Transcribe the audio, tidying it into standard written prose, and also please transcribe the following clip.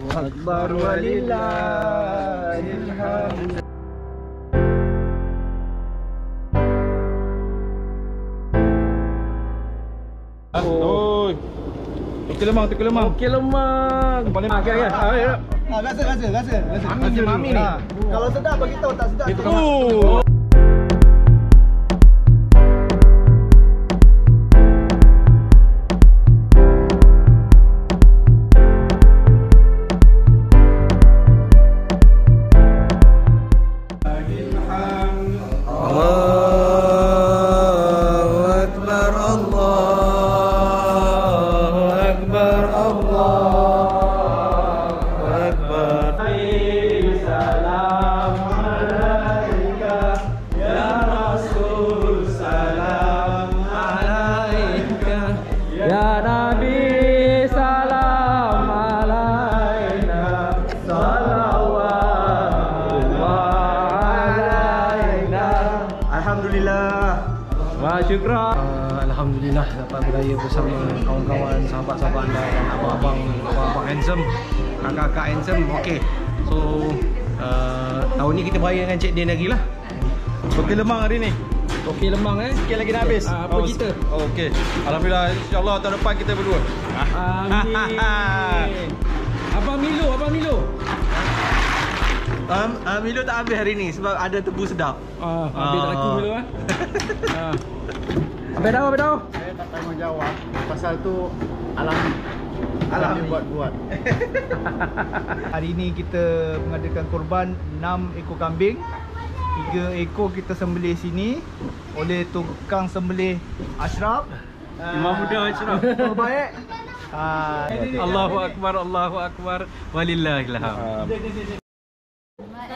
Akbar walillahil hamd. Oi. Okey lemang, okey lemang. Okey lemang. Paling okey ya. Rasa. Mami ni. Kalau sedap bagi tahu, tak sedap. Alhamdulillah dapat beraya bersama kawan-kawan, sahabat-sahabat anda dan abang-abang handsome, kakak-kakak handsome. Okey. So tahun ni kita beraya dengan Cik Din lagi lah. Okey lemang hari ni. Okey lemang Sikit lagi dah habis. Apa kita? Okey. Alhamdulillah, insya-Allah tahun depan kita berdua. Amin. Abang Milo. Milo tak habis hari ni sebab ada tebu sedap. Habis tak laku Milo Habis dah. Saya tak tanggungjawab pasal tu alami buat. Hari ni kita mengadakan korban 6 ekor kambing. 3 ekor kita sembelih sini oleh tukang sembelih Ashraf. Imam muda Ashraf. Baik. Allahu akbar. Walillahil hamd.